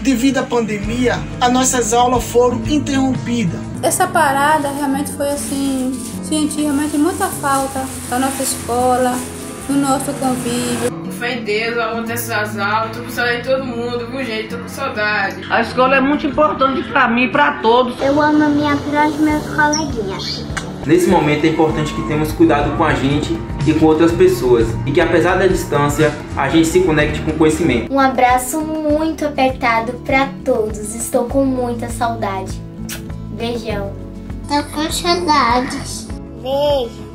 devido à pandemia, as nossas aulas foram interrompidas. Essa parada realmente foi assim, senti realmente muita falta da nossa escola, do nosso convívio. Com fé em Deus, eu amo essas aulas, tô com saudade de todo mundo, viu gente? Tô com saudade. A escola é muito importante pra mim e pra todos. Eu amo a minha prima e meus coleguinhas. Nesse momento é importante que tenhamos cuidado com a gente e com outras pessoas e que apesar da distância, a gente se conecte com o conhecimento. Um abraço muito apertado para todos. Estou com muita saudade. Beijão. Tô com saudades. Beijo.